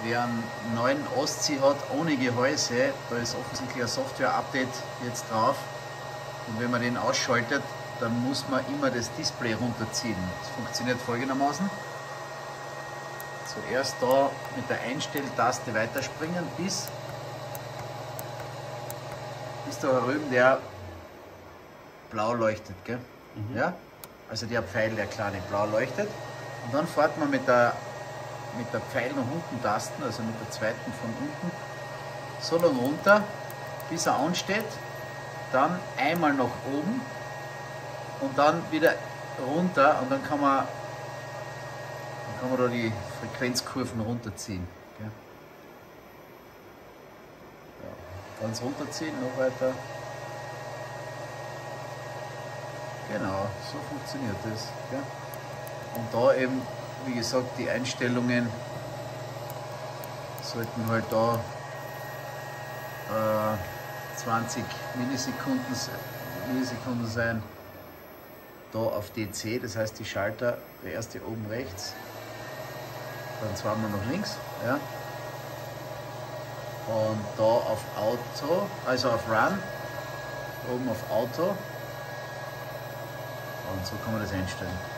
wer einen neuen Ostsee hat ohne Gehäuse, da ist offensichtlich ein Software-Update jetzt drauf. Und wenn man den ausschaltet, dann muss man immer das Display runterziehen. Das funktioniert folgendermaßen. Zuerst da mit der Einstelltaste weiterspringen, bis da herüben der blau leuchtet. Gell? Ja? Also der Pfeil, der kleine blau leuchtet. Und dann fährt man mit der Pfeil nach unten Tasten, also mit der zweiten von unten, so lange runter, bis er ansteht. Dann einmal nach oben und dann wieder runter und dann kann man da die Frequenzkurven runterziehen. Ja. Ja, ganz runterziehen, noch weiter. Genau, so funktioniert das. Ja. Und da eben, wie gesagt, die Einstellungen sollten halt da 20 Millisekunden sein. Da auf DC, das heißt die Schalter, der erste oben rechts, dann zweimal nach links. Ja. Und da auf Auto, also auf Run, oben auf Auto. Und so kann man das einstellen.